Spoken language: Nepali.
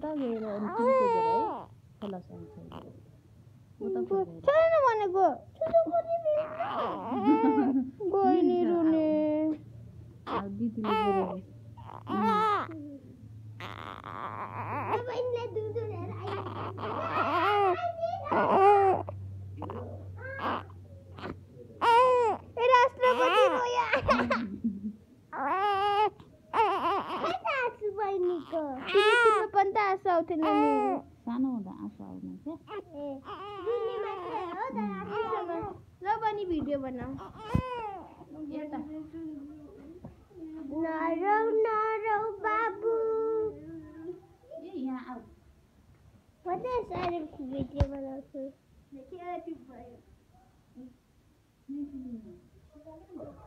उता गएर अनि तिनको घर है खोला साइड उता छैन भनेको बहिनी रुने दिदीले गएर बहिनीले दुध लिएर राष्ट्रपति रोया बहिनीको तिम्रो पनि त आशा आउँथेन नि सानो हुँदा आँसु आउने क्या ल पनि भिडियो बनाऊ नरौ नरौ बाबु यहाँ आऊ म त साह्रै भिडियो बनाउँछु